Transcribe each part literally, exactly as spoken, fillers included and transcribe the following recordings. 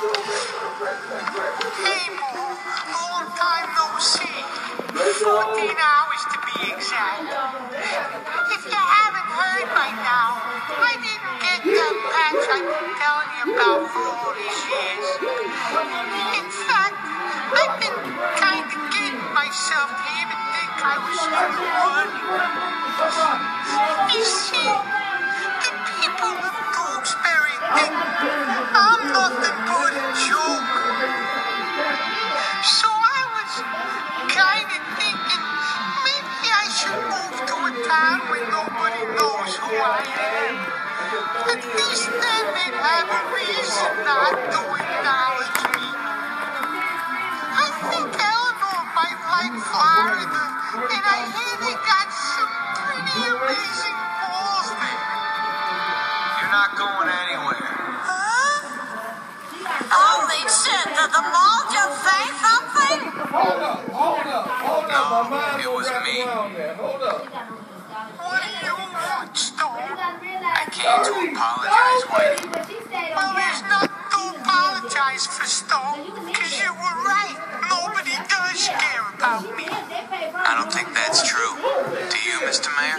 Hey, Mo. Long time no see. fourteen hours to be exact. If you haven't heard by now, I didn't get the patch I've been telling you about for all these years. In fact, I've been kind of getting myself to even think I was still running. You see, the people of Gooseberry think I'm nothing but a joke. So I was kind of thinking maybe I should move to a town where nobody knows who I am. At least then they'd have a reason not to acknowledge me. I think Eleanor might like Florida, and I hear they got some pretty amazing balls there. You're not going anywhere. Huh? Holy shit, did the ball just say something? Hold up, hold up, hold up. No, My mind it don't was wrap me. around that. Hold up. What do you want, Stone? I came to apologize, Whitey. Well, there's nothing to apologize for, Stone, because you were right. Nobody does care about me. I don't think that's true. Do you, Mister Mayor?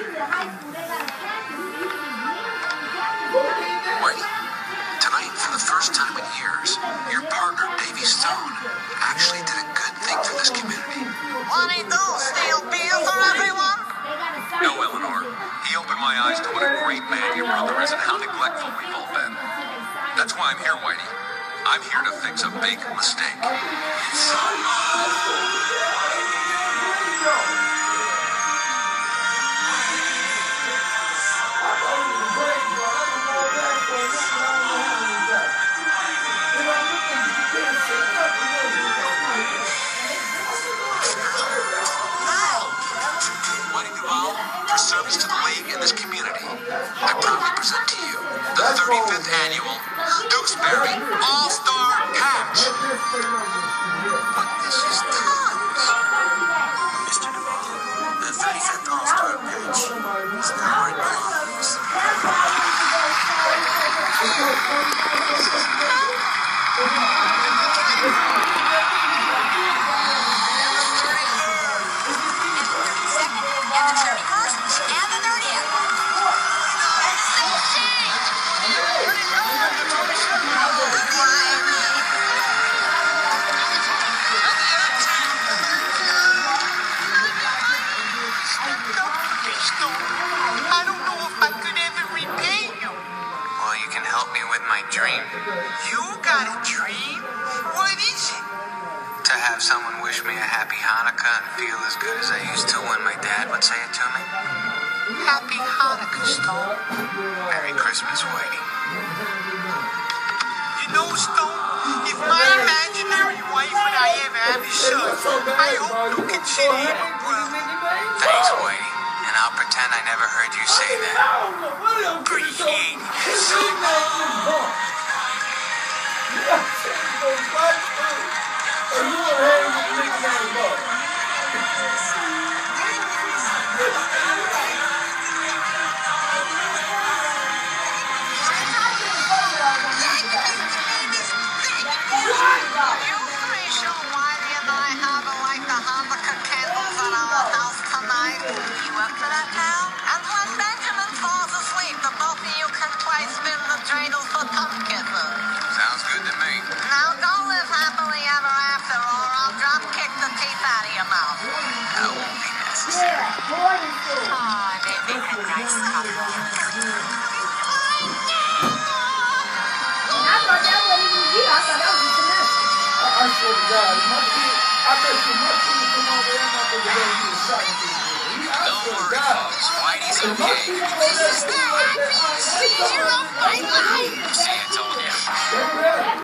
Wait. Tonight, for the first time in years, your partner, Davy Stone, actually did a good thing for this community. What'd he do? Steal beer for everyone? No, Eleanor. He opened my eyes to what a great man your brother is and how neglectful we've all been. That's why I'm here, Whitey. I'm here to fix a big mistake. For service to the league and this community, I proudly present to you the thirty-fifth annual Gooseberry All-Star Patch. But this is tons. Mister Duvall, the thirty-fifth All-Star Patch is now in close. I don't know if I could ever repay you. Well, you can help me with my dream. You got a dream? What is it? To have someone wish me a happy Hanukkah and feel as good as I used to when my dad would say it to me. Happy Hanukkah, Stone. Merry Christmas, Whitey. You know, Stone, if my imaginary wife and I ever have a son, I hope you consider him a brother. Thanks, Whitey. And I'll pretend I never heard you say that. Appreciate it. Sounds good to me. Now go live happily ever after, or I'll drop kick the teeth out of your mouth. That won't be necessary. Aw, they make a nice couple. I swear to God, my kid, I bet you my kid come over there, I'm not going to go and get a shot at this boy. I Don't swear to worry, God. folks. Whitey's If my okay. kid go there, This is the happiest year of my life.